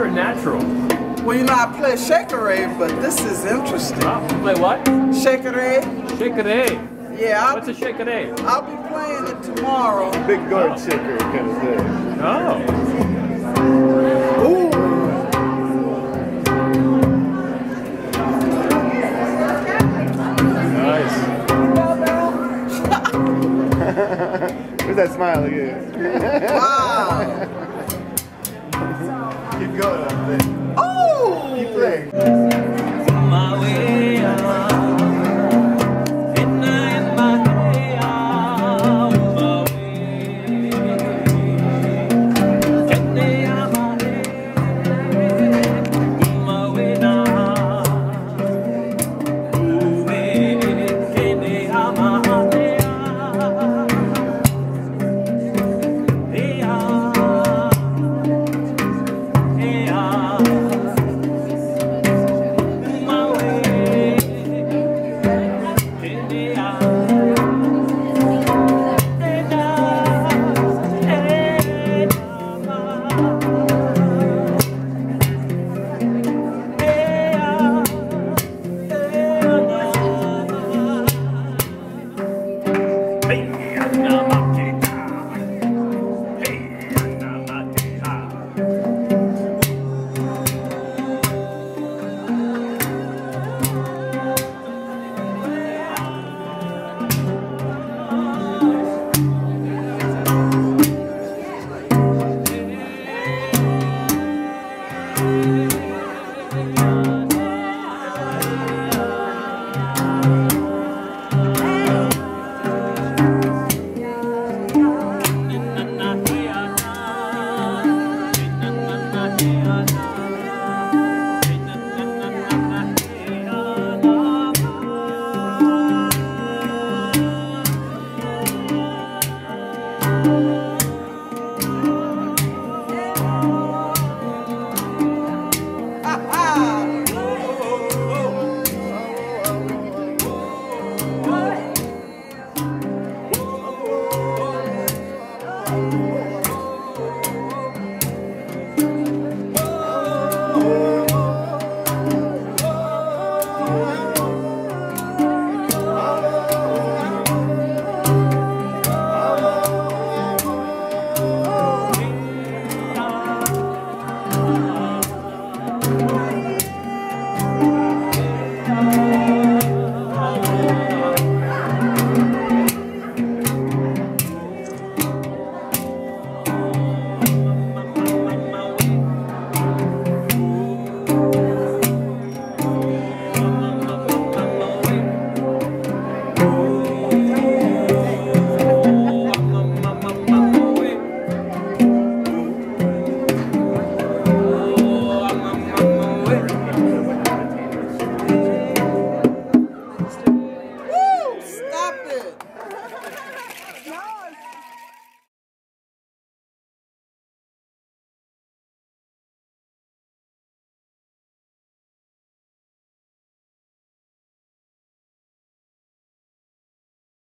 or natural? Well, you know, I play Shakere, but this is interesting. Oh, you play what? Shakere. Shakere. Yeah. What's a shakere? I'll be playing it tomorrow. Big gourd shaker kind of thing. Oh. Ooh. Nice. Where's that smile again? Wow. Keep going on there. Oh. Keep playing.